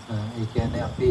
ඒ කියන්නේ අපි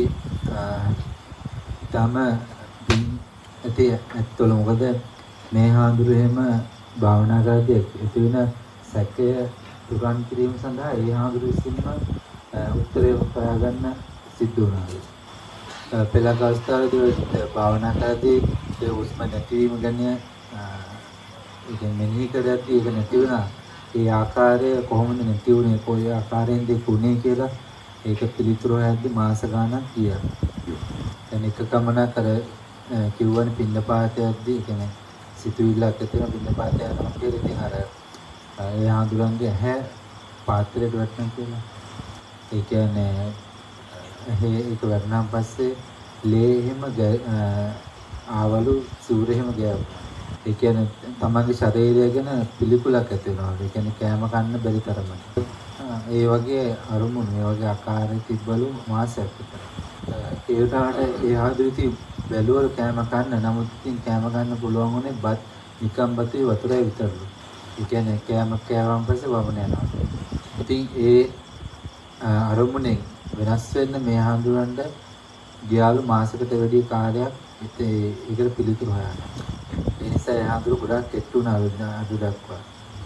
තම ඇති ඇත්තොල මොකද මේ හාඳුරු එහෙම භාවනා කරද්දී ඇති වෙන සැකය තුරන් කිරීම සඳහා ඒ හාඳුරු විසින්ම උත්තරේ හොයාගන්න සිද්ධ වුණා. පෙළක අවස්ථාවේදී භාවනා කරද්දී ඒ උස්ම නැතිවීම ගැන ඒක මෙනෙහි කරද්දී ඒක නැති වුණා. ඒ ආකාරය කොහොමද නැති වුනේ කොයි ආකාරයෙන්ද උනේ කියලා ඒක පිළිතුරු හොයද්දී මාස ගාණක් ගියා. දැන් එක ගමනක් අර කිව්වනේ පින්නපාතයක්දී කියන්නේ සිතුවිල්ලක් ඇති වෙන පින්නපාතය යනවා කියලා ඉතින් අර ඒ හාඳුරන්ගේ ඇහැ පාත්‍රයට වැටෙනවා කියලා. ඒ කියන්නේ ඒක වැටුණාන් පස්සේ ලේ එහෙම ආවලු සූර එහෙම ගෑවුවා. ඒ කියන්නේ තමන්ගේ ශරීරය ගැන පිළිකුලක් ඇති වෙනවා. ඒ කියන්නේ කෑම කන්න බැරි තරමට. ඒ වගේ අරුමුණු මේ වගේ ආකාරයක තිබ්බලු මාසයක් විතර. ඒ උනාට ඒ ආදිරිති බැලුවල කෑම කන්න නමුත් ඉතින් කෑම ගන්න පුළුවන් උනේ බත් නිකම් බතේ වතුරයි විතරලු. ඒ කියන්නේ කෑම කෑවම පස්සේ වමන යනවා. ඉතින් ඒ අරුමුණෙන් වෙනස් වෙන්න මේ හඳුනන්න ගියාලු මාසයකට වැඩි කාලයක් ඒකට පිළිතුරු හොයන්න. ඒ නිසා ඒ හඳුරු ගොඩක් කෙට්ටු වුණා අද දක්වා.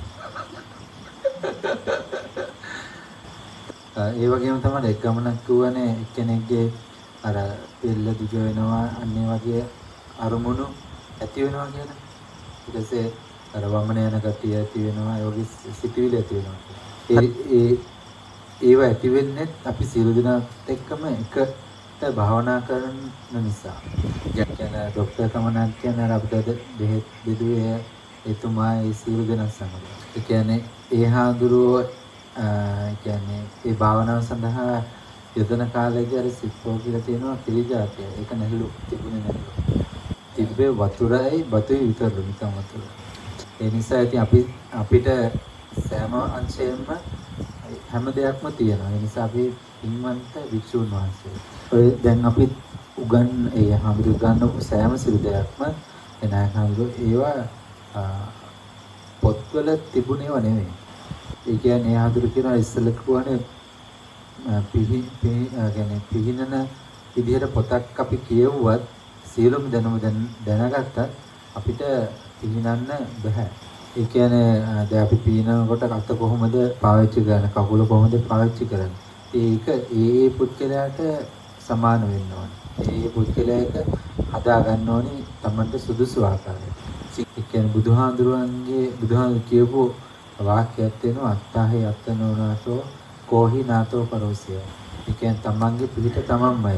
ඒ වගේම තමයි එක් ගමනක් කියවනේ එක්කෙනෙක්ගේ අර පිල්ල දිග වෙනවා අන්නේ වගේ අරුමුණු ඇති වෙනවා කියන. ඊට පස්සේ අර වමන යන ගතිය ඇති වෙනවා ඒ වගේ සිතුවිලි ඇති වෙනවා. ඒව ඇති වෙන්නේ අපි සියලු දෙනාත් එක්කම එකට භාවනා කරන නිසා. කියන්නේ ડોක්ටර් කමනක් කියන අපිට බෙහෙත් දෙදුවේ එතුමා ඒ සියලු දෙනා සමග. ඒ කියන්නේ ඒ හාඳුරෝ කියන්නේ ඒ භාවනාව සඳහා යොදන කාලේදී අර සිප්පෝ කියලා තියෙනවා කිරිජාතිය. ඒක නැහිලු තිබුණේ නැහිලු. තිබ්බේ වතුරයි බතුයි විතරලු නිකන් වතුර. ඒ නිසා ඉතින් අපිට සෑම අංශයෙන්ම හැම දෙයක්ම තියෙනවා. ඒ නිසා අපි පින්වන්ත වික්ෂුන් වහන්සේ. ඔය දැන් අපි ඒ හඳුරු ගන්න සෑම සිල් දෙයක්ම එනයි හඳුරු ඒවා පොත්වල තිබුණේව නෙවෙයි. ඒ කියන්නේ හඳුරු කියන ඉස්සෙල්ලා කියවනේ පිහිනන විදිහට පොතක් අපි කියවුවත් සියලුම දැනුම දැනගත්තත් අපිට පිහිනන්න බෑ. ඒ කියන්නේ දැන් අපි පීනනකොට අත කොහොමද පාවිච්චි කරන්නේ කකුල කොහොමද පාවිච්චි කරන්නේ ඒක ඒ පුද්ගලයාට සමාන වෙන්න ඕනේ. ඒ පුද්ගලයාට හදා ගන්න ඕනේ තමන්ට සුදුසු ආකාරයට. ඒ කියන්නේ බුදුහාඳුරු කියපු වාක්‍යයක් තියෙනවා අත්තාහි අත්තනෝනාතෝ කෝහි නාතෝ පරෝසිය. ඒ කියන්නේ තමන්ගේ පිළිට තමන්මය.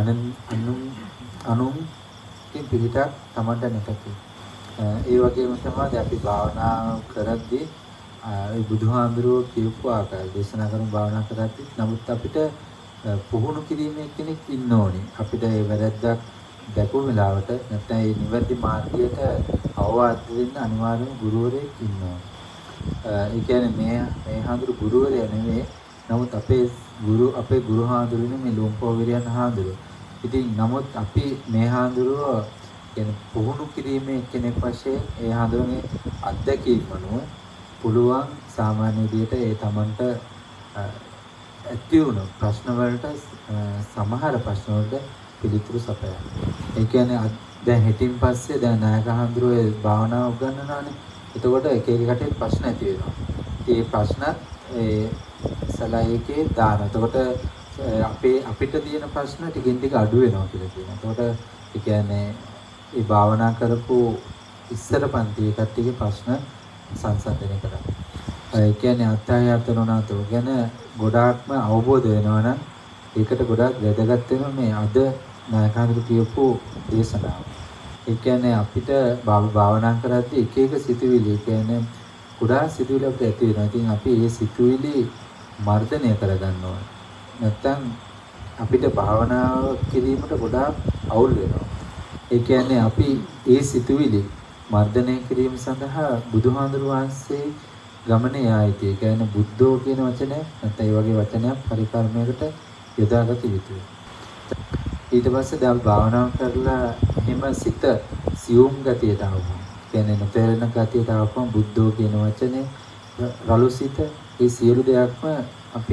අනුන්ගේ පිළිට තමන්ට නැතකි. ඒ වගේම තමයි අපි භාවනා කරද්දී ඒ බුදුහාඳුරෝ කියපු ආකාරය දේශනා කරන භාවනා කරද්දී නමුත් අපිට පුහුණු කිරීමේ කෙනෙක් ඉන්න ඕනේ. අපිට ඒ වැරද්දක් දැකපු වෙලාවට නැත්නම් ඒ නිවැරදි මාර්ගයට අවවාද දෙන්න අනිවාර්යයෙන්ම ගුරුවරයෙක් ඉන්න ඕනේ. ඒ කියන්නේ මේ හාඳුරු ගුරුවරයා නෙමෙයි. නමුත් අපේ ගුරු හාඳුරුනේ මේ ලොම්පෝ විරියන් හාඳුරු. ඉතින් නමුත් අපි මේ හාඳුරුව කියන්නේ පුහුණු කිරීමේ කෙනෙක් වශයෙන් ඒ හඳුනන්නේ අත්දැකීම් අනුව පුළුවන් සාමාන්‍ය විදිහට ඒ තමන්ට ඇති වුණු ප්‍රශ්න වලට සමහර ප්‍රශ්න වලට පිළිතුරු සපයන්න. ඒ කියන්නේ දැන් හිතින් පස්සේ දැන් නායක හඳුරුවේ භාවනාව උගන්වනවානේ. එතකොට එක එක කටේ ප්‍රශ්න ඇති වෙනවා. ඒ ප්‍රශ්න සලයකේ දාන. එතකොට අපිට තියෙන ප්‍රශ්න ටිකින් ටික අඩු වෙනවා කියලා කියනවා. එතකොට ඒ කියන්නේ ඒ භාවනා කරපු ඉස්සර පන්තියේ කට්ටියගේ ප්‍රශ්න සංසන්දනය කරා. ඒ කියන්නේ අත්‍යය අතනෝනාතෝ ගැන ගොඩාක්ම අවබෝධ වෙනවා නම් ඒකට ගොඩාක් වැදගත් වෙනවා මේ අද නායකහඳුරු කියපු දේශනාව. ඒ කියන්නේ අපිට භාවනා කරද්දී එක එක සිතුවිලි කියන්නේ ගොඩාක් සිතුවිලි අපිට ඇති වෙනවා. ඉතින් අපි මේ සිතුවිලි මර්ධනය කරගන්න ඕනේ. නැත්තම් අපිට භාවනාව කිරීමට ගොඩාක් අවුල් වෙනවා. ඒ කියන්නේ අපි ඒ සිතුවිලි මර්ධනය කිරීම සඳහා බුදුහාඳුරු වහන්සේ ගමනේ ආයතී. ඒ කියන්නේ බුද්ධෝ කියන වචනය නැත්නම් ඒ වගේ වචනයක් පරිකර්මයකට යොදාගත යුතුයි. ඊට පස්සේ දැන් භාවනාව කරලා හිම සිත සියුම් ගතියට ආවම කියන්නේ නොතේරෙන ගතියට ආවම බුද්ධෝ කියන වචනේ රළු සිත ඒ සියලු දෙයක්ම අපේ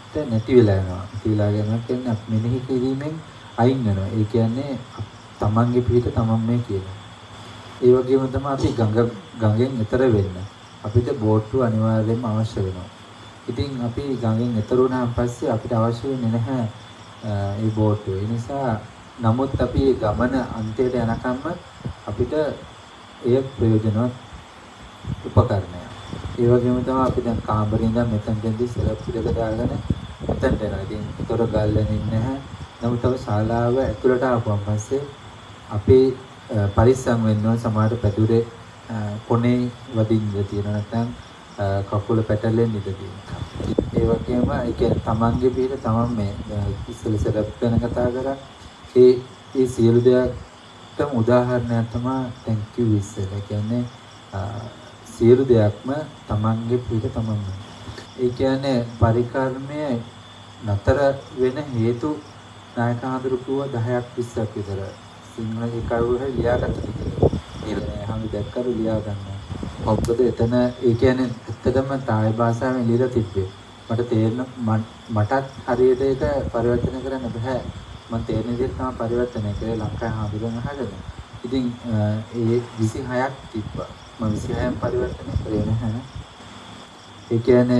නැති වෙලා යනවා. නැති වෙලා යනවා කියන්නේ මෙනෙහි කිරීමෙන් අයින් වෙනවා. ඒ කියන්නේ තමන්ගේ පිට තමන් මේ කියනවා. ඒ වගේම තමයි අපි ගඟෙන් එතර වෙන්න. අපිට බෝට්ටු අනිවාර්යයෙන්ම අවශ්‍ය වෙනවා. ඉතින් අපි ගඟෙන් එතර වුණාන් පස්සේ අපිට අවශ්‍ය වෙන්නේ නැහැ ඒ බෝට්ටුව. ඒ නිසා නමුත් අපි ගමන අන්තයට යනකම්ම අපිට එය ප්‍රයෝජනවත් උපකරණයක්. ඒ වගේම තමයි අපි දැන් කාමරේ ඉඳන් මෙතනදී සෙලප් පිටක දාගෙන මෙතනට එනවා. ඉතින් ඒතර ගල්ලෙන් ඉන්නේ නැහැ. නමුත් අපි ශාලාව ඇතුළට ආපුවම පස්සේ අපේ පරිස්සම් වෙන්න ඕන සමහර පැදුරේ කොනේ වදින්න තියෙනවා නැත්නම් කකුල පැටලෙන්න ඉඩ තියෙනවා. ඒ වගේම ඒ කියන්නේ තමන්ගේ පිට තමන් මේ ඉස්සෙල්ල සෙලප් ගැන කතා කරා. ඒ සියලු දෙයක්ටම උදාහරණයක් තමයි thank you ඉස්සෙල්ල. ඒ කියන්නේ සියලු දෙයක්ම තමන්ගේ පිට තමන්ම. ඒ කියන්නේ පරිකර්මය නතර වෙන හේතු නායක හඳුරු කිව්ව 10ක් 20ක් විතර සිංහල එකවුර ලියාගත්ත ටික. ඒ හැම දැක්කරු ලියා ගන්නවා. මොකද එතන ඒ කියන්නේ ඇත්තටම තායි භාෂාවෙන් ලියලා තිබ්බේ. මට තේරෙන මටත් හරියට ඒක පරිවර්තන කරන්න බෑ. මම තේරෙන විදිහට තමයි පරිවර්තනය කරේ ලංකාවේ හඳුරන හදන. ඉතින් ඒ 26ක් තිබ්බා. මම 26න් පරිවර්තනය කරේ නැහැ. ඒ කියන්නේ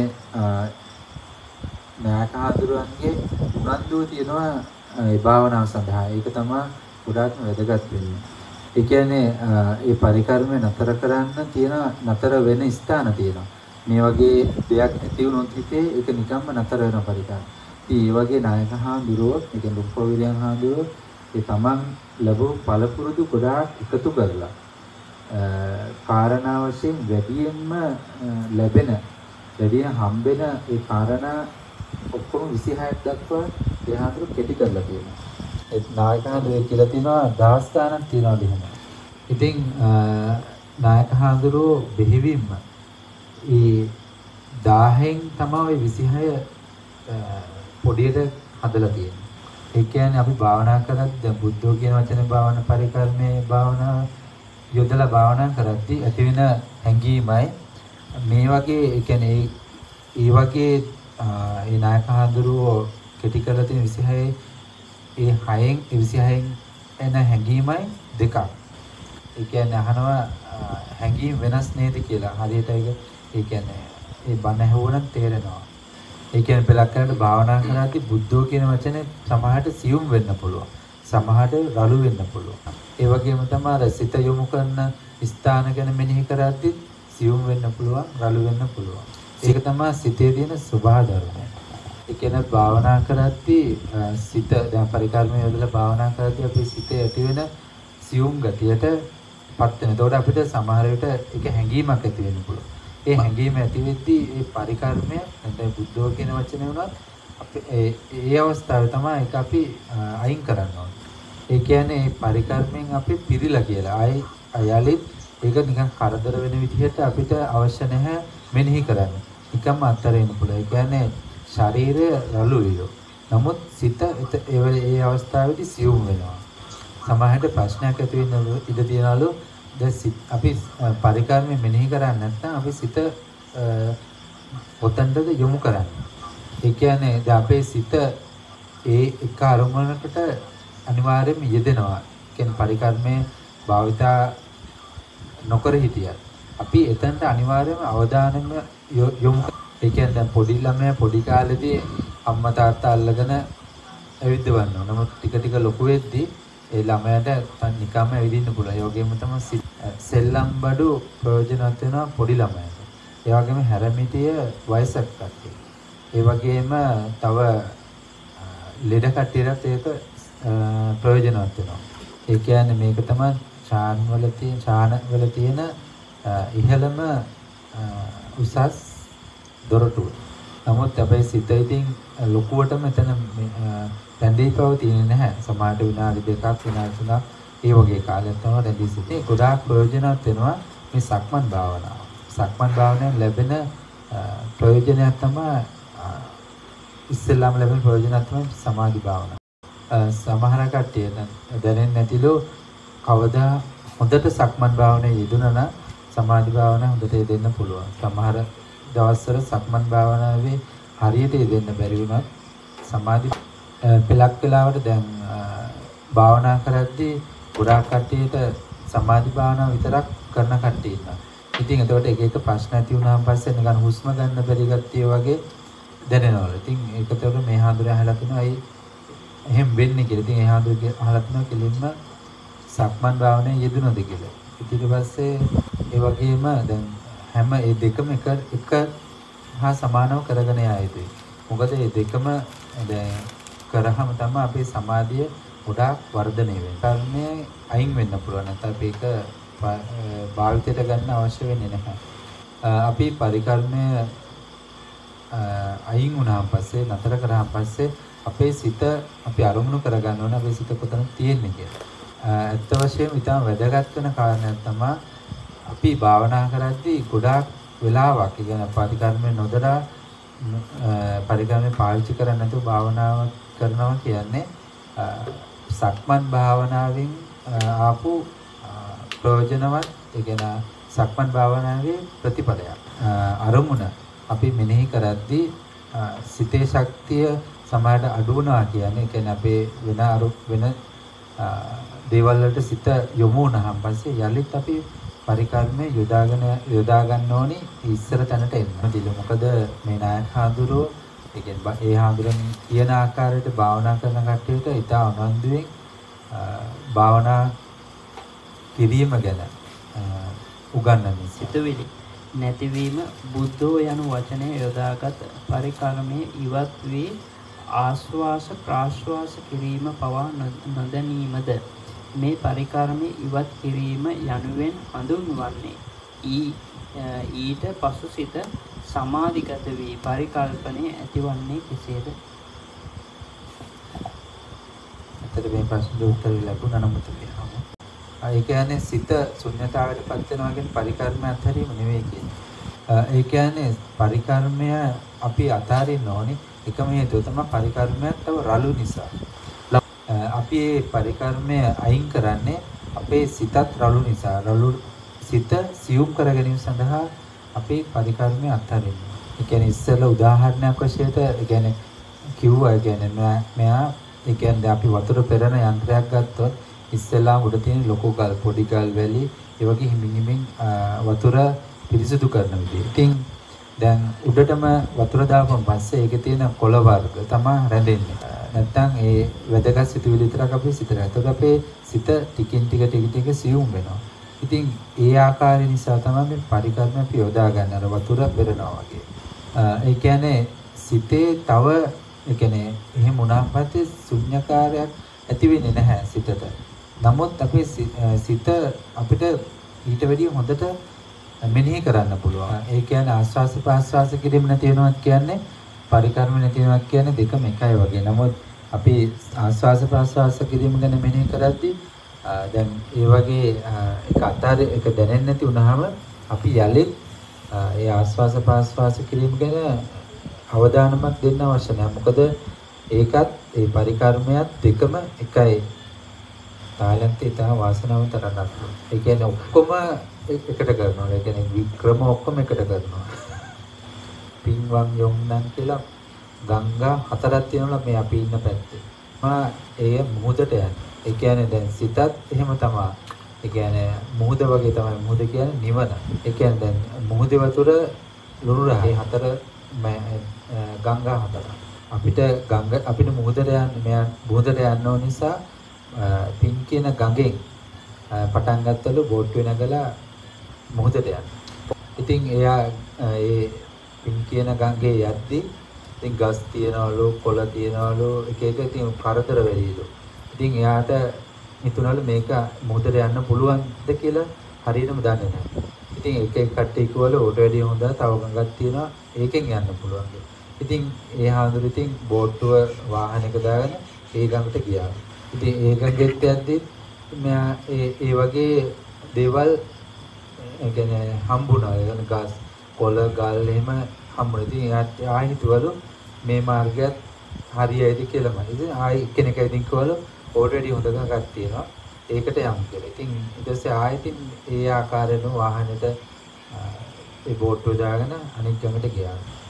නායක හඳුරන්ගේ උනන්දුව තියෙනවා ඒ භාවනාව සඳහා. ඒක තමයි ගොඩාක්ම වැදගත් වෙන්නේ. ඒ කියන්නේ ඒ පරිකර්මය නතර කරන්න තියෙන නතර වෙන ස්ථාන තියෙනවා. මේ වගේ දෙයක් ඇති වුණොත් හිතේ ඒක නිකම්ම නතර වෙන පරිකර්ම. ඉතින් මේ වගේ නායක හඳුරෝ, ඒ කියන්නේ ලුම්පොවිලියන් හඳුරෝ ඒ තමන් ලැබු පළපුරුදු ගොඩාක් එකතු කරලා කාරණා වශයෙන් වැඩියෙන්ම ලැබෙන වැඩියෙන් හම්බෙන ඒ කාරණා ඔක්කොම 26ක් දක්වා ඒ හඳුරු කෙටි කරලා තියෙනවා. ඒ නායක හඳුරේ කියලා තියෙනවා 10 ගණන් තියනවා එහෙම. ඉතින් නායක හඳුරු බෙහෙවින්ම ඒ 1000න් තමයි 26 පොඩියට හදලා තියෙන්නේ. ඒ කියන්නේ අපි භාවනා කරද්දී දැන් බුද්ධෝ කියන වචනේ භාවනා පරිකර්මයේ භාවනා යොදලා භාවනා කරද්දී ඇති වෙන හැඟීමයි මේ වගේ ඒ කියන්නේ ඒ වගේ ඒ නායක හඳුරුව කෙටි කරලා තියෙන 26 ඒ 6න් 26න් එන හැඟීමයි දෙකක්. ඒ කියන්නේ අහනවා හැඟීම් වෙනස් නේද කියලා. හරියට ඒ කියන්නේ ඒ බණ ඇහුවොත් තේරෙනවා. ඒ කියන්නේ පළක් කරලා භාවනා කරද්දී බුද්ධෝ කියන වචනේ සමහරට සියුම් වෙන්න පුළුවන්. සමහරට රළු වෙන්න පුළුවන්. ඒ වගේම තමයි සිත යොමු කරන ස්ථාන ගැන මෙනෙහි කරද්දී සියුම් වෙන්න පුළුවන්, රළු වෙන්න පුළුවන්. ඒක තමයි සිතේ තියෙන ස්වභාව ධර්මය. ඒ කියන්නේ භාවනා කරද්දී සිත දැන් පරිකර්මය යොදලා භාවනා කරද්දී අපේ සිතේ ඇති වෙන සියුම් ගතියට පත් වෙන. එතකොට අපිට සමහර විට ඒක හැඟීමක් ඇති වෙන්න පුළුවන්. ඒ හැඟීම ඇති වෙද්දී ඒ පරිකර්මය නැත්නම් බුද්ධෝ කියන වචනේ වුණත් අපි ඒ අවස්ථාවේ තමයි ඒක අපි අයින් කරන්න ඕනේ. ඒ කියන්නේ මේ පරිකර්මයෙන් අපි පිළිලා කියලා. අයලිත් ඒක නිකන් කරදර වෙන විදිහට අපිට අවශ්‍ය නැහැ මෙනෙහි කරන්න. නිකම්ම අත්හැරෙන්න පුළුවන්. ඒ කියන්නේ ශරීරය රළු වියෝ. නමුත් සිත ඒ අවස්ථාවේදී සියුම් වෙනවා. සමහරට ප්‍රශ්නයක් ඇති වෙන්න ඉඩ තියනලු. දැන් අපි පරිකර්මය මෙනෙහි කරන්නේ නැත්නම් අපි සිත ඔතනටද යොමු කරන්නේ. ඒ කියන්නේ දැන් අපේ සිත ඒ එක අරමුණකට අනිවාර්යයෙන්ම යෙදෙනවා. කියන්නේ පරිකර්මයේ භාවිතා නොකර හිටියත් අපි එතනට අනිවාර්යයෙන්ම අවධානයම යොමු. ඒ කියන්නේ දැන් පොඩි ළමයා පොඩි කාලේදී අම්මා තාත්තා අල්ලගෙන ඇවිද්දවන්නවා. නමුත් ටික ටික ලොකු වෙද්දී ඒ ළමයාට නිකම්ම ඇවිදින්න පුළුවන්. ඒ වගේම තමයි සෙල්ලම් බඩු ප්‍රයෝජනවත් වෙනවා පොඩි ළමයාට. ඒ වගේම හැරමිටිය වයසක කට්ටිය. ඒ වගේම තව ලෙඩ කට්ටියටත් ඒක ප්‍රයෝජනවත් වෙනවා. ඒ කියන්නේ මේක තමයි ඡාන් වල තියෙන ඉහළම උසස් දොරටුව. නමුත් අපේ සිත ඉතින් ලොකුවට මෙතන රැඳී පවතින්නේ නැහැ. සමහරට විනාඩි 2ක් විනාඩි 3ක් ඒ වගේ කාලයක් තමයි රැඳී සිටින්නේ. ගොඩාක් ප්‍රයෝජනවත් වෙනවා මේ සක්මන් භාවනාව. සක්මන් භාවනාවෙන් ලැබෙන ප්‍රයෝජනයක් තමයි ඉස්සෙල්ලාම ලැබෙන ප්‍රයෝජනයක් තමයි සමාධි භාවනාව. සමහර කට්ටිය දැනෙන්නේ නැතිලෝ කවදා හොඳට සක්මන් භාවනාවේ යෙදුණා නම් සමාධි භාවනාව හොඳට යෙදෙන්න පුළුවන්. සමහර දවස්වල සක්මන් භාවනාවේ හරියට දෙන්න බැරි වුණත් සමාධි පෙලක් වෙලාවට දැන් භාවනා කරද්දී ගොඩාක් කට්ටියට සමාධි භාවනාව විතරක් කරන කට්ටිය ඉන්නවා. ඉතින් එතකොට එක එක ප්‍රශ්න ඇති වුණාන් පස්සේ නිකන් හුස්ම ගන්න බැරි ගතිය වගේ දැනෙනවලු. ඉතින් ඒකතකොට මේ හාමුදුරුවෝ අහලා තිනවා අයි එහෙම වෙන්නේ කියලා. ඉතින් ඒ හාමුදුරුවෝ අහලා තිනවා කෙලින්ම සක්මන් භාවනාවේ යෙදුනද කියලා. ඊට පස්සේ ඒ වගේම දැන් හැම ඒ දෙකම එක හා සමානව කරගෙන යා යුතුයි. මොකද මේ දෙකම දැන් කරාම තමයි අපේ සමාධිය ගොඩාක් වර්ධනය වෙන්නේ. කර්මයේ අයින් වෙන්න පුළුවන්. නැත්නම් මේක භාවිතයට ගන්න අවශ්‍ය වෙන්නේ නැහැ. අපි පරිකර්මය අයින් වුණාන් පස්සේ නතර කරාන් පස්සේ අපේ සිත අපි අරමුණු කරගන්න ඕන අපේ සිත කොතනද තියෙන්නේ කියලා. ඇත්ත වශයෙන්ම ඉතාම වැදගත් වෙන කාරණයක් තමයි අපි භාවනා කරද්දී ගොඩාක් වෙලාවක් කියන පරිකර්මය නොදලා පරිකර්මය පාවිච්චි කරන්නේ නැතුව භාවනාව කරනවා කියන්නේ සක්මන් භාවනාවෙන් ආපු ප්‍රයෝජනවත් ඒ කියන්නේ සක්මන් භාවනාවේ ප්‍රතිඵලයක්. අරමුණ අපි මෙනෙහි කරද්දී සිතේ ශක්තිය සමාහට අඩු වෙනවා කියන්නේ ඒ කියන්නේ අපේ වෙන දේවල් වලට සිත යොමු වුණාන් පස්සේ යලිත් අපි පරිකර්මය යොදා ගන්න ඕනේ ඉස්සර තැනට එන්න. මොකද මේ නායක හාමුදුරුවෝ ඒ කියන්නේ ඒ හාමුදුරන් කියන ආකාරයට භාවනා කරන කට්ටියට ඉතා උනන්දුවෙන් භාවනා කිරීම ගැන උගන්වන්නේ. සිතුවිලි නැතිවීම බුද්ධෝ යන වචනය යොදාගත් පරිකර්මයේ ඉවත් වී ආශ්වාස ප්‍රාශ්වාස කිරීම පවා නොදැනීමද මේ පරිකර්මයේ ඉවත් කිරීම යනුවෙන් හඳුන්වන්නේ. ඊට පසු සිත සමාධිගත වී පරිකල්පනයේ ඇතිවන්නේ කෙසේද? අතට මේ ප්‍රශ්නෙට උත්තර ලැබුණා නම් උත්තරේ. ඒ කියන්නේ සිත ශුන්‍යතාවයට පත් වෙනවා කියන්නේ පරිකර්ම අත්හැරීම නෙවෙයි කියන්නේ. ඒ කියන්නේ පරිකර්මය අපි අතාරින්න ඕනේ. එකම හේතුව තමයි පරිකර්මයක් තව රළු නිසා. අපි මේ පරිකර්මය අයින් කරන්නේ අපේ සිතත් රළු නිසා. රළු සිත සියුම් කර ගැනීම සඳහා අපේ පරිකර්මය අත්හරින්න. ඒ කියන්නේ ඉස්සෙල්ලා උදාහරණයක් වශයෙන් ඒ කියන්නේ කිව්වා ඒ කියන්නේ මෙයා ඒ කියන්නේ අපි වතුර පෙරන යන්ත්‍රයක් ගත්තොත් ඉස්සෙල්ලා උඩ තියෙන ලොකු ගල් පොඩි ගල් වැලි ඒ වගේ හිමින් වතුර පිරිසිදු කරන විදිහ. ඉතින් දැන් උඩටම වතුර දාපුවම පස්සේ ඒකේ තියෙන කොළ වර්ග තමයි රැඳෙන්නේ. නැත්තම් ඒ වැදගත් සිතුවිලි විතරක් අපේ සිතට. ඒතකොට අපේ සිත ටිකින් ටික සියුම් වෙනවා. ඉතින් ඒ ආකාරය නිසා තමයි මේ පරිකර්ම අපි යොදා ගන්න අර වතුර පෙරනවා වගේ. ඒ කියන්නේ සිතේ තව ඒ කියන්නේ එහෙම වුණාන් පස්සේ ශුන්‍යකාරයක් ඇති වෙන්නේ නැහැ සිතට. නමුත් අපේ සිත අපිට ඊට වැඩිය හොඳට මෙනෙහි කරන්න පුළුවන්. ඒ කියන්නේ ආස්වාස ප්‍රාස්වාස කිරීම නැති වෙනවත් කියන්නේ පරිකර්ම නැති වෙනවත් කියන්නේ දෙකම එකයි වගේ. නමුත් අපි ආස්වාස ප්‍රාස්වාස කිරීම ගැන මෙනෙහි කරද්දී දැන් ඒ වගේ එක අතර එක දැනෙන්නේ නැති වුනහම අපි යලිත් ඒ ආස්වාස ප්‍රාස්වාස කිරීම ගැන අවධානමක් දෙන්න අවශ්‍ය නැහැ. මොකද ඒකත් ඒ පරිකර්මයක් දෙකම එකයි. තාලන්තේ තහ වාසනාවන්ත රටක්. ඒ කියන්නේ ඔක්කොම එකට කරනවා. ඒ කියන්නේ වික්‍රම ඔක්කොම එකට කරනවා. පින්වම් යොම්නම් කියලා ගංගා හතරක් තියෙනවා මේ අපි ඉන්න පැත්තේ. ඒ මුහුදට යන්නේ. ඒ කියන්නේ දැන් සිතත් එහෙම තමයි. ඒ කියන්නේ මුහුද වගේ තමයි. මුහුද කියන්නේ නිවන. ඒ කියන්නේ දැන් මුහුදේ වතුර ලුණු රහේ හතර ගංගා හතර. අපිට මුහුදට යන්න ඕන නිසා පින් කියන ගඟෙන් පටන් ගත්තලු බෝට්ටුවේ නැගලා මුහුදට යන්න. ඉතින් එයා ඒ පින් කියන ගඟේ යද්දි ඉතින් ගස් තියනවලු කොළ තියනවලු එක එක ඉතින් කරදර වෙලිලු. ඉතින් එයාට හිතුණලු මේක මුහුදට යන්න පුළුවන්ද කියලා හරියටම දන්නේ නැහැ. ඉතින් එක කට්ටිය කිව්වලු ඕට වැඩිය හොඳ තව ගඟක් තියෙනවා ඒකෙන් යන්න පුළුවන් කියලා. ඉතින් ඒ හාමුදුරු ඉතින් බෝට්ටුව වාහනයක දාගෙන ඒ ගඟට ගියා. ඉතින් ඒ ගඟෙත් යද්දි මෙයා ඒ වගේ දේවල් ඒ කියන්නේ හම්බුණා. ඒ කියන්නේ ගස් කොළ ගල් එහෙම හම්බුණා. ඉතින් එයා හිතුවලු මේ මාර්ගයත් හරියයිද කියලාම. ඉතින් ආයි කෙනෙක් ඉතින් කිව්වලු ඕල්රෙඩි හොඳ ගඟක් තියෙනවා. ඒකට යමු කියලා. ඉතින් ඊට පස්සේ ආයෙත් ඒ ආකාරයෙන්ම වාහනෙට ඒ බෝට්ටුව දාගෙන අනිත් ගඟට ගියා.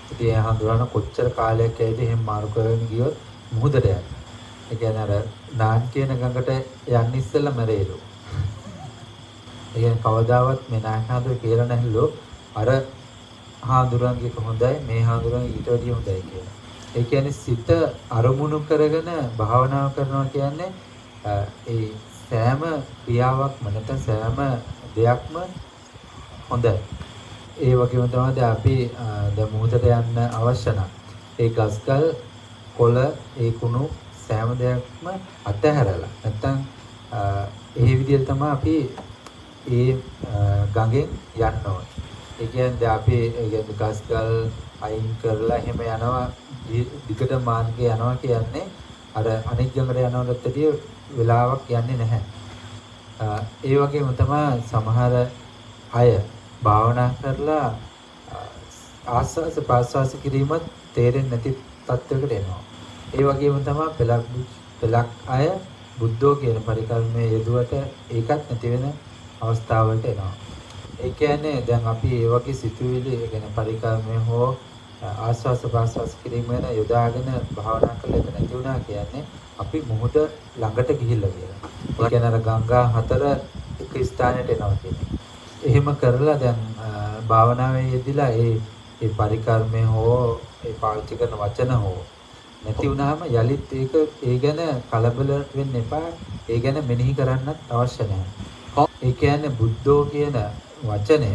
ඉතින් ඒ හඳුනන කොච්චර කාලයක් ඇයිද එහෙම මාරු කරගෙන ගියොත් මුහුදට යනවා. ඒ කියන්නේ අර නාන් කියන ගඟට යන්න ඉස්සෙල්ලා මැරෙයිලු. ඒ කියන්නේ කවදාවත් මේ නායක හඳුර කියලා නැහැලු අර හාඳුරන්ගේ හොඳයි මේ හාඳුරන්ගේ ඊට වැඩිය හොඳයි කියලා. ඒ කියන්නේ සිත අරමුණු කරගෙන භාවනාව කරනවා කියන්නේ ඒ සෑම ක්‍රියාවක්ම නැත්නම් සෑම දෙයක්ම හොඳයි. ඒ වගේම තමයි දැන් අපි දැන් මුහුදට යන්න අවශ්‍ය නම් ඒ ගස්කල් කොළ ඒ කුණු සෑම දෙයක්ම අතහැරලා නැත්නම් ඒ විදිහට තමයි අපි ඒ ගඟෙන් යන්න ඕනේ. ඒ කියන්නේ අපි ගස්කල් අයින් කරලා එහෙම යනවා දිගට මාර්ගයේ යනවා කියන්නේ අර අනිත් ගඟට යනවටදී වෙලාවක් යන්නේ නැහැ. ඒ වගේම තමයි සමහර අය භාවනා කරලා ආස්වාස ප්‍රාස්වාස කිරීමත් තේරෙන්නේ නැති තත්ත්වයකට එනවා. ඒ වගේම තමයි පෙලක් අය බුද්ධෝ කියන පරිකල්පයේ යෙදුවට ඒකත් නැති වෙන අවස්ථාවලට එනවා. ඒ කියන්නේ දැන් අපි ඒ වගේ සිතුවිලි කියන්නේ පරිකල්පයේ හෝ ආස්වාස ප්‍රාස්වාස කිරීම වෙන යොදාගෙන භාවනා කළා ඒක නැති වුණා කියන්නේ අපි මුහුද ළඟට ගිහිල්ලා කියලා. ඒ කියන්නේ අර ගංගා හතර එක ස්ථානයට එනවා කියන්නේ. එහෙම කරලා දැන් භාවනාවේ යෙදিলা ඒ පරිකර්මය හෝ ඒ පාවිච්චි කරන වචන හෝ නැති වුනහම යලිත් ඒක ඒ ගැන කලබල වෙන්න එපා. ඒ ගැන මෙනෙහි කරන්නත් අවශ්‍ය නැහැ. ඒ කියන්නේ බුද්ධෝ කියන වචනය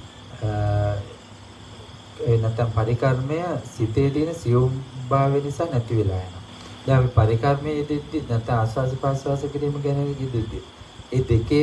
ඒ නැත්නම් පරිකර්මය සිතේ තියෙන සියුම් භාවය නිසා නැති වෙලා යනවා. දැන් අපි පරිකර්මයේ යෙදෙද්දි නැත්නම් ආස්වාස ප්‍රාස්වාස කිරීම ගැන යෙදෙද්දි ඒ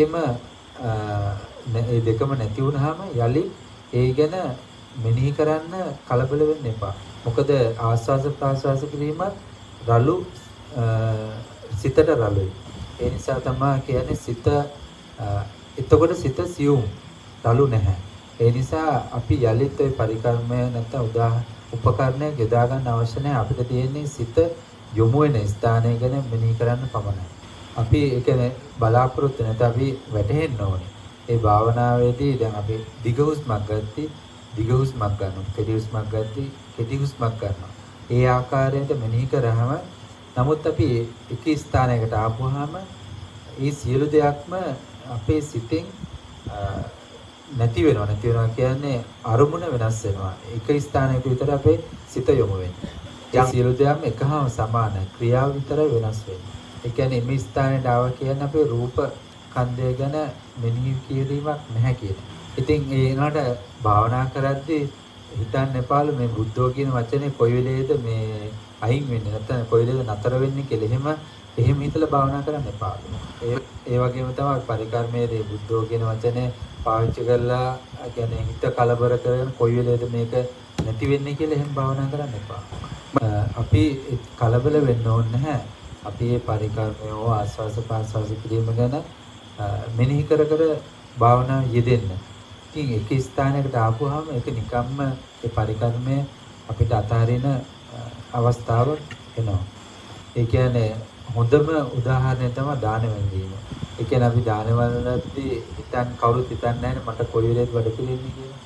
දෙකම නැති වුනහම යලි ඒ ගැන මෙනෙහි කරන්න කලබල වෙන්න එපා. මොකද ආස්වාස ප්‍රාස්වාස කිරීමත් රළු සිතට රළුයි. ඒ නිසා තමයි කියන්නේ සිත එතකොට සිත සියුම් රළු නැහැ. ඒ නිසා අපි යලිත් ওই පරිකර්මය නැත්නම් උපකරණයක් යොදා ගන්න අවශ්‍ය නැහැ. අපිට තියෙන්නේ සිත යොමු වෙන ස්ථානය ගැන මෙනෙහි කරන්න පමණයි. අපි ඒ කියන්නේ බලාපොරොත්තු නැත්නම් අපි වැටහෙන්න ඕනේ. ඒ භාවනාවේදී දැන් අපි දිග හුස්මක් ගත්තා දිග හුස්මක් ගන්නවා කෙටි හුස්මක් ගත්තා කෙටි හුස්මක් ගන්නවා. ඒ ආකාරයට මෙනෙහි කරාම නමුත් අපි එක ස්ථානයකට ආපුවාම ඒ සියලු දෙයක්ම අපේ සිතෙන් නැති වෙනවා කියන්නේ අරමුණ වෙනස් වෙනවා. එක ස්ථානයක විතර අපේ සිත යොමු වෙන්නේ. ඒ සියලු දෙයක්ම එකහම සමානයි. ක්‍රියාව විතරයි වෙනස් වෙන්නේ. ඒ කියන්නේ මේ ස්ථානයට ආව කියන්නේ අපේ රූප කන්දය ගැන මෙනෙහි කිරීමක් නැහැ කියන. ඉතින් ඒනකට භාවනා කරද්දී හිතන්න එපාලු මේ බුද්ධෝ කියන වචනේ කොයි වෙලේද මේ අයින් වෙන්නේ නැත්නම් කොයි වෙලේද නතර වෙන්නේ කියලා. එහෙම හිතලා භාවනා කරන්න එපාලු. ඒ වගේම තමයි පරිකර්මයේ බුද්ධෝ කියන වචනේ පාවිච්චි කරලා කියන්නේ හිත කලබල කරගෙන කොයි වෙලේද මේක නැති වෙන්නේ කියලා එහෙම භාවනා කරන්න එපා. අපි කලබල වෙන්න ඕනේ නැහැ. අපි මේ පරිකර්මය හෝ ආස්වාස ප්‍රාස්වාස කිරීම ගැන මෙනෙහි කර භාවනා යෙදෙන්න. ඉතින් එක ස්ථානයකට ආපුවාම ඒක නිකම්ම ඒ පරිකර්මය අපිට අතහරින අවස්ථාව එනවා. ඒ කියන්නේ හොඳම උදාහරණය තමයි දාන වැළඳීම. ඒ කියන්නේ අපි දාන වලදී කවුරුත් හිතන්නේ නැහැ මට කොයි වෙලේද වැඩ පිළිෙන්නේ කියලා.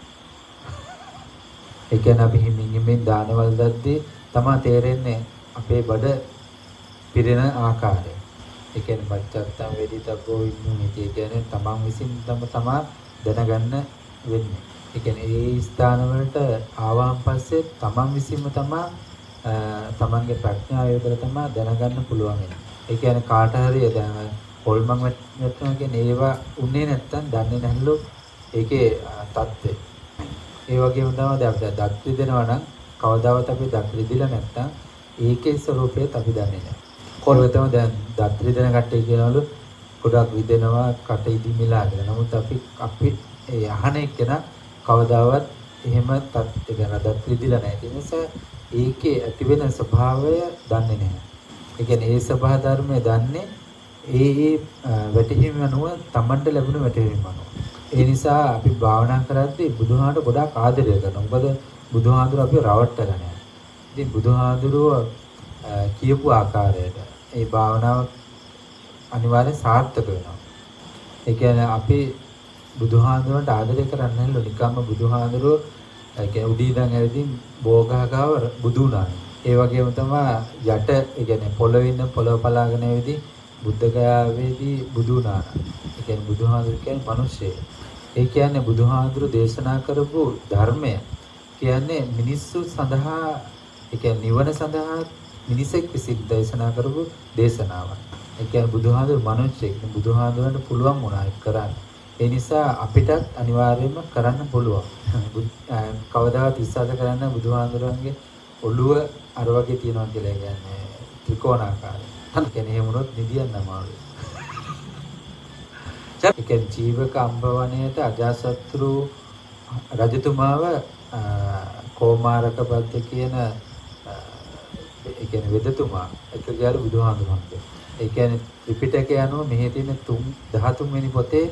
ඒ කියන්නේ අපි හිමින් දානවල දැද්දී තමයි තේරෙන්නේ අපේ බඩ පිරෙන ආකාරය. ඒ කියන්නේ පච්චත්තම් වේදිතබ්බෝ විඤ්ඤාණිතය කියන්නේ තමන් විසින් තමා දැනගන්න වෙන්නේ. ඒ කියන්නේ ඒ ස්ථාන වලට ආවහන් පස්සේ තමන් විසින්ම තමා තමන්ගේ ප්‍රඥාව යොදලා තමා දැනගන්න පුළුවන් වෙන්නේ. ඒ කියන්නේ කාට හරි දැන් හොල්මන් වැටෙනවා කියන්නේ ඒවා උන්නේ නැත්තම් දන්නේ නැහැලු ඒකේ தත්ත්වය. ඒ වගේම තමයි දැන් දත් රිදෙනවා නම් කවදාවත් අපි දත් රිදිලා නැත්තම් ඒකේ ස්වરૂපයත් අපි දන්නේ නැහැ. කොහොමද දැන් දත් රිදෙන කට්ටිය කියනවලු ගොඩක් රිදෙනවා කට ඉදිමිලා කියලා. නමුත් අපි ඒ අහන එක්කන කවදාවත් එහෙම දත් රිදිලා නැහැ. ඒ නිසා ඒකේ ඇති වෙන ස්වභාවය දන්නේ නැහැ. ඒ කියන්නේ ඒ ස්වභාව ධර්මය දන්නේ ඒ වැටහීම අනුව තමන්ට ලැබුණ වැටහීම අනුව. ඒ නිසා අපි භාවනා කරද්දී බුදුහාමුදුරුවෝ ගොඩාක් ආදරය කරනවා. මොකද බුදුහාමුදුරුවෝ අපි රවට්ටලා නැහැ. ඉතින් බුදුහාමුදුරුවෝ කියපු ආකාරයට ඒ භාවනාව අනිවාර්යෙන් සාර්ථක වෙනවා. ඒ කියන්නේ අපි බුදුහාමුදුරුවන්ට ආදරය කරන්නේ නැල්ලු නිකම්ම බුදුහාමුදුරුවෝ ඒ කියන්නේ උඩී ඉඳන් ඇවිදින් බෝගහගාව බුදු වුණානේ. ඒ වගේම තමයි යට ඒ කියන්නේ පොළොවේ ඉන්න පොළොව පලාගෙන ඇවිදින් බුද්ධගයාවේදී බුදු වුණා. ඒ කියන්නේ බුදුහාඳුර කියන්නේ මිනිස්සෙක්. ඒ කියන්නේ බුදුහාඳුර දේශනා කරපු ධර්මය කියන්නේ මිනිස්සු සඳහා ඒ කියන්නේ නිවන සඳහා මිනිසෙක් විසින් දේශනා කරපු දේශනාවක්. ඒ කියන්නේ බුදුහාඳුර මිනිස්සෙක්. බුදුහාඳුරන්ට පුළුවන් වුණා ඒක කරන්න. ඒ නිසා අපිටත් අනිවාර්යයෙන්ම කරන්න පුළුවන්. කවදාවත් විශ්වාස කරන්න බුදුහාඳුරන්ගේ ඔළුව අර වගේ තියනවා කියලා කියන්නේ ත්‍රිකෝණාකාරයි. ඒ කියන්නේ එහෙම වුණොත් නිදියන්න අමාරුයි. ඒ කියන්නේ ජීවක අම්බවණයට අජාසත්තු රජතුමාව කෝමාරක බද්ද කියන ඒ කියන්නේ වෙදතුමා එක ගාරු බුදුහාඳුරන්ගේ. ඒ කියන්නේ ත්‍රිපිටකය අනුව මෙහි තියෙන 13 වෙනි පොතේ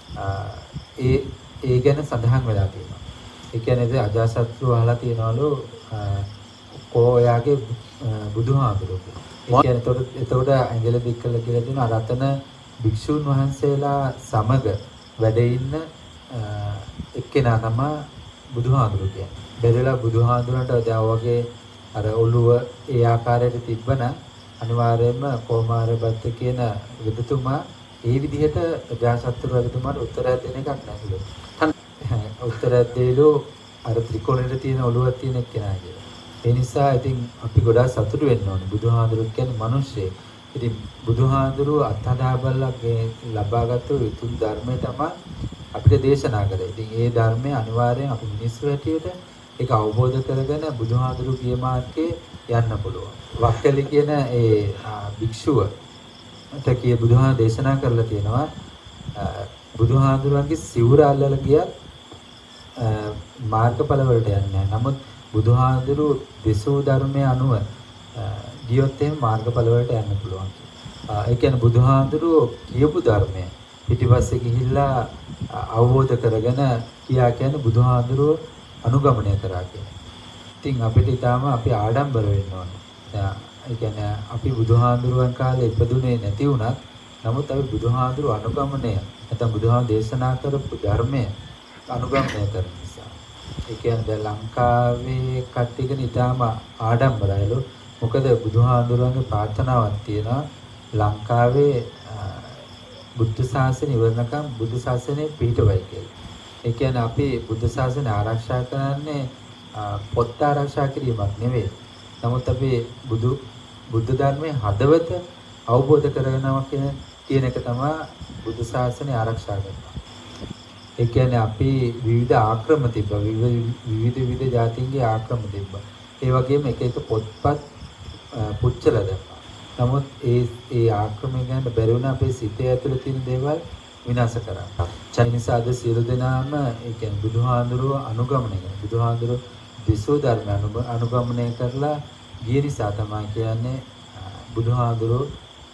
ඒ ගැන සඳහන් වෙලා තියෙනවා. ඒ කියන්නේ අජාසත්තු අහලා තියනවලු කොයාගේ බුදුහාඳුරගේ. ඒ කියන්නේ එතකොට ඇඟිලි දික් කළ කියලා දෙන රතන භික්ෂුන් වහන්සේලා සමග වැඩ ඉන්න එක්කෙනා තමයි බුදුහාඳුර කියන්නේ. බෙරලා බුදුහාඳුරන්ට දැන් වගේ අර ඔළුව ඒ ආකාරයට තිබ්බනම් අනිවාර්යයෙන්ම කොමාරබත් කියන විදුතුමා ඒ විදිහට අජාසත්තු රජතුමාට උත්තරයක් දෙන එකක් නැතිලු. උත්තරයක් දෙලු අර ත්‍රිකෝණෙට තියෙන ඔළුවක් තියෙන එක්කෙනා කියලා. ඒ නිසා ඉතින් අපි ගොඩාක් සතුටු වෙන්න ඕනේ. බුදුහාඳුරු කියන්නේ මිනිස්සෙක්. ඉතින් බුදුහාඳුරු අත්හදා බලලා ලබාගත් උතුම් ධර්මය තමයි අපිට දේශනා කරේ. ඉතින් ඒ ධර්මය අනිවාර්යෙන් අපි මිනිස්සු හැටියට ඒක අවබෝධ කරගෙන බුදුහාඳුරු ගිය මාර්ගයේ යන්න පුළුවන්. වක්කලි කියන ඒ භික්ෂුවට කිය බුදුහාඳුරු දේශනා කරලා තියෙනවා බුදුහාඳුරුන්ගේ සිවුර අල්ලලා ගියත් මාර්ගඵල වලට යන්නේ නැහැ. නමුත් බුදුහාඳුරු දේශෝ ධර්මයේ අනුව ගියොත් එහෙම මාර්ගඵල වලට යන්න පුළුවන්. ඒ කියන්නේ බුදුහාඳුරු කියපු ධර්මය පිටිපස්සේ ගිහිල්ලා අවබෝධ කරගෙන කියා කියන්නේ බුදුහාඳුරු අනුගමනය කරා කියන්නේ. ඉතින් අපිට ඊටාම අපි ආඩම්බර වෙන්න ඕනේ. ඒ කියන්නේ අපි බුදුහාඳුරුවන් කාලේ ඉපදුනේ නැති වුණත් නමුත් අපි බුදුහාඳුරු අනුගමනය නැත්නම් බුදුහාඳුරු දේශනා කරපු ධර්මය අනුගමනය කරන නිසා. ඒ කියන්නේ දැන් ලංකාවේ කට්ටියගෙන ඊටාම ආඩම්බරයිලු. මොකද බුදුහාඳුරුවන්ගේ ප්‍රාර්ථනාවක් තියෙනවා ලංකාවේ බුද්ධ ශාසනය ඉවරනකම් බුද්ධ ශාසනය පිහිටවයි කියලා. ඒ කියන්නේ අපි බුද්ධ ශාසනය ආරක්ෂා කරන්නේ පොත් ආරක්ෂා කිරීමක් නෙවෙයි. නමුත් අපි බුද්ධ ධර්මයේ හදවත අවබෝධ කරගන්නවා කියන එක තමයි බුද්ධ ශාසනය ආරක්ෂා කරනවා. ඒ කියන්නේ අපි විවිධ ආක්‍රම තිබ්බා. විවිධ ජාතීන්ගේ ආක්‍රම තිබ්බා. ඒ වගේම එක එක පොත්පත් පුච්චලා දැම්මා. නමුත් ඒ ආක්‍රමණය ගන්න බැරි වුණා අපේ සිතේ ඇතුළේ තියෙන දේවල් විනාශ කරා. ඒ නිසා අද සියලු දෙනාම ඒ කියන්නේ බුදුහාඳුරුව අනුගමනය කරනවා. බුදුහාඳුරුව විසෝ ධර්ම අනුගමනය කරලා ගිය නිසා තමයි කියන්නේ බුදුහාඳුරුව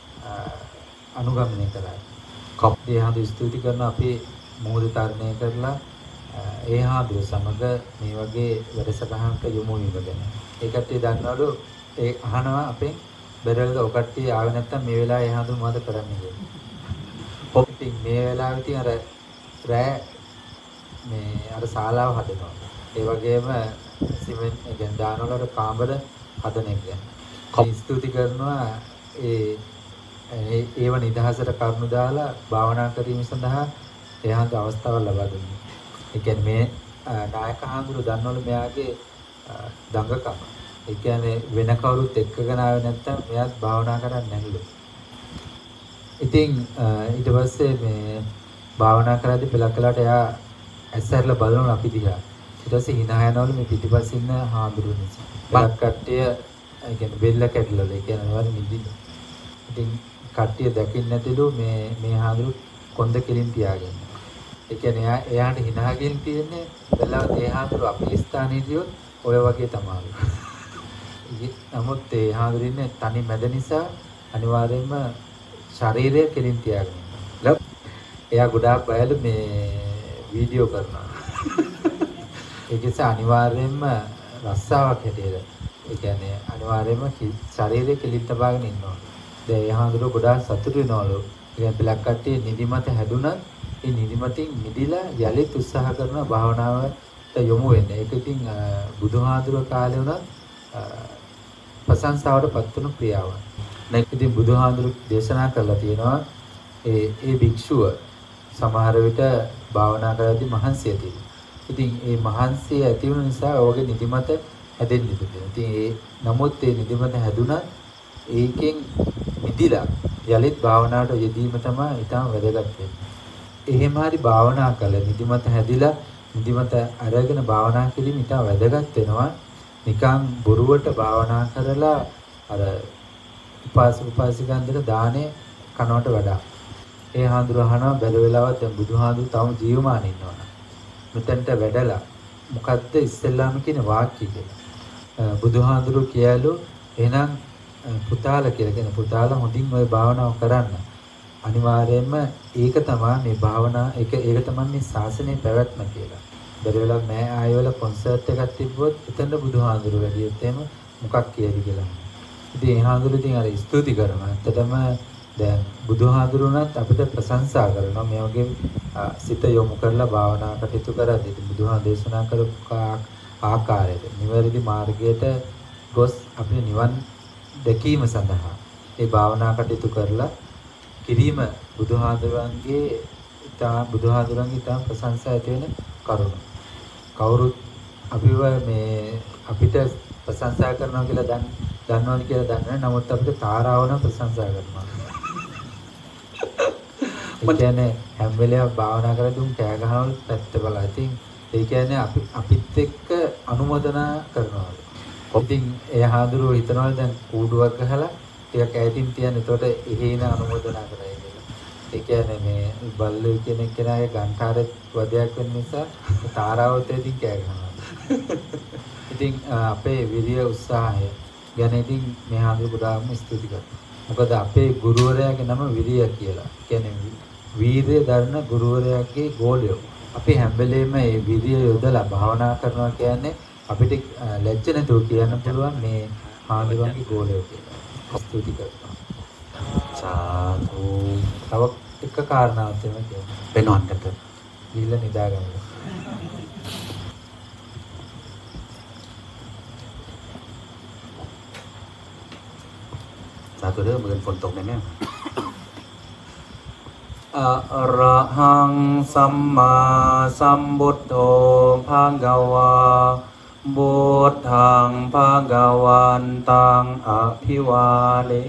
අනුගමනය කරා. කප්පේ හඳු ස්තුති කරන අපි මොහොත තරණය කරලා ඒ හාඳුරුව සමග මේ වගේ වැඩසටහනක යොමු වීම ගැන. ඒකට දන්නවලු ඒ අහනවා අපෙන් බෙරල්ද ඔකට්ටිය ආවේ නැත්තම් මේ වෙලාවේ ඒ හඳුන් මොකද කරන්නේ කියලා. පොප්ටින් මේ වෙලාවේ ඉතින් අර රෑ මේ අර ශාලාව හදනවා. ඒ වගේම සිමෙන්ට් එකෙන් දානවල කාමර හදන එක ගැන. ස්තුති කරනවා ඒව නිදහසට කරුණු දාලා භාවනා කිරීම සඳහා එයාට අවස්ථාවක් ලබා දුන්නා. ඒ කියන්නේ මේ නායක හඳුරු දන්නවලු මෙයාගේ දඟකම. ඒ කියන්නේ වෙන කවුරුත් එක්කගෙන ආවේ නැත්තම් මෙයාත් භාවනා කරන්නේ නැහැලු. ඉතින් ඊට පස්සේ මේ භාවනා කරද්දී පෙලකලට එයා ඇස්සරලා බලනවා අපි දිහා. ඊට පස්සේ hina යනවලු මේ පිටිපස්සේ ඉන්න හාමුදුරුවෝ නිසා. බාක් කට්ටිය ඒ කියන්නේ බෙල්ල කැඩලා ඒ කියන්නේ වර නිදින. ඉතින් කට්ටිය දකින්න නැතිලු මේ හාමුදුරුවෝ කොන්ද කෙලින් තියාගෙන. ඒ කියන්නේ එයාට hina ගෙන් තියෙන්නේ බැලුවත් ඒ හාමුදුරුවෝ අපේ ස්ථානයේ දියොත් ඔය වගේ තමයි. නමුත් ඒ හාමුදුරුවෝ ඉන්නේ තනි මැද නිසා අනිවාර්යයෙන්ම ශරීරය කෙලින් තියාගෙන ඉන්නවා. එයා ගොඩාක් බයලු මේ වීඩියෝ කරනවා. ඒක නිසා අනිවාර්යයෙන්ම රස්සාවක් හැටියට ඒ කියන්නේ අනිවාර්යයෙන්ම ශරීරය කෙලින් තබාගෙන ඉන්නවා. දැන් ඒ හාමුදුරුවෝ ගොඩාක් සතුටු වෙනවලු. ඉතින් බ්ලැක් කට්ටිය නිදිමත හැදුනත් ඒ නිදිමතින් මිදිලා යලිත් උත්සාහ කරන භාවනාව යොමු වෙන්නේ. ඒක ඉතින් බුදුහාඳුර කාලේ උනත් ප්‍රශංසාවට පත් වුණු ක්‍රියාවක්. නැත් ඉතින් බුදුහාඳුර දේශනා කරලා තියෙනවා ඒ භික්ෂුව සමහර විට භාවනා කරද්දී මහන්සිය තියෙනවා. ඉතින් ඒ මහන්සිය ඇති වුණ නිසා ඔහුගේ නිදිමත හැදෙන්න ඉතින්. ඉතින් නමුත් ඒ නිදිමත හැදුණා ඒකෙන් මිදිලා යලිත් භාවනාවට යෙදීම තමයි ඊටම වැදගත් වෙන්නේ. එහෙම හරි භාවනා කළා නිදිමත හැදිලා නිදිමත අරගෙන භාවනා කිරීම ඊටම වැදගත් වෙනවා. නිකන් බොරුවට භාවනා කරලා අර උපාසක උපාසිකාන්දර දානේ කනවට වඩා. ඒ හාමුදුරුවෝ අහනවා බැල වෙලාවත් දැන් බුදුහාමුදුරුවෝ තවම ජීවමාන ඉන්නවනේ. මෙතනට වැඩලා මොකද්ද ඉස්සෙල්ලාම කියන වාක්‍යය කියලා. බුදුහාමුදුරුවෝ කියලු එහෙනම් පුතාලා කියලා කියන පුතාලා හොඳින් ওই භාවනාව කරන්න. අනිවාර්යයෙන්ම ඒක තමයි මේ භාවනා ඒක තමයි මේ ශාසනයේ පැවැත්ම කියලා. බැරි වෙලාව මෑ ආයෙවල කොන්සර්ට් එකක් තිබ්බොත් එතන බුදුහාමුදුරුවෝ වැඩියෙත් එහෙම මොකක් කියයිද කියලා. ඉතින් ඒ හාමුදුරුවෝ ඉතින් අර ස්තුති කරනවා. ඇත්තටම දැන් බුදුහාඳුරුණත් අපිට ප්‍රශංසා කරනවා මේ වගේ සිත යොමු කරලා භාවනා කටයුතු කරද්දී බුදුහාම දේශනා කරපු ආකාරයට නිවැරදි මාර්ගයට ගොස් අපේ නිවන් දැකීම සඳහා ඒ භාවනා කටයුතු කරලා කිරීම බුදුහාඳුරන්ගේ ඉතා ප්‍රශංසා ඇති වෙන කරුණ. කවුරුත් අපිව මේ අපිට ප්‍රශංසා කරනවා කියලා දන්නවනේ කියලා දන්නේ. නමුත් අපිට තාරාවන ප්‍රශංසා කරනවා. ඒ කියන්නේ හැම වෙලේම භාවනා කරද්දී උන් කෑ ගහනවලු පැත්ත බලලා. ඉතින් ඒ කියන්නේ අපිත් එක්ක අනුමೋದනා කරනවා. ඉතින් ඒ හාඳුරුව හිතනවා දැන් කූඩුවක් ගහලා ටිකක් ඈතින් තියන්න. එතකොට එහෙන අනුමೋದනා කරයි කියලා. ඒ කියන්නේ මේ බල්ලෝ කියන කෙනාගේ ගන්ඨාරෙත් වදයක් වෙන නිසා තාරාවත ඉතින් කෑ ගහනවා. ඉතින් අපේ විරිය උත්සාහය ගැන ඉතින් මේ හාඳුරුව ගොඩාක්ම ස්තුති කරනවා. මොකද අපේ ගුරුවරයාගේ නම විරිය කියලා. කියන්නේ වීරිය දරන ගුරුවරයාගේ ගෝලයෝ. අපි හැම වෙලේම මේ විරිය යොදලා භාවනා කරනවා කියන්නේ අපිට ලැජ්ජ නැතුව කියන්න පුළුවන් මේ හාමුදුරුවන්ගේ ගෝලයෝ කියලා. ස්තුති කරනවා. සාදු. තව එක කාරණාවක් තමයි කියන්නේ. වෙනවන්නට. ගිහිල්ලා නිදාගන්න. Satu dia bagian fontok ni Arahang Samma Sambuddho Bhagava Buddhang Bhagavantang Abhivale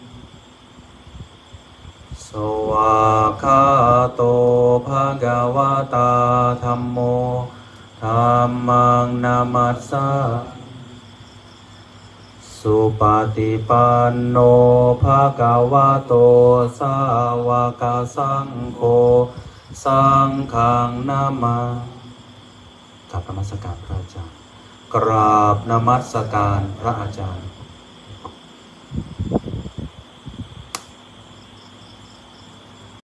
Sawakato Bhagavata Dhammo Dhammang Namassa Supatipanno Bhagavato Sawaka Sangho Sanghang Nama กราบนมัสการพระอาจารย์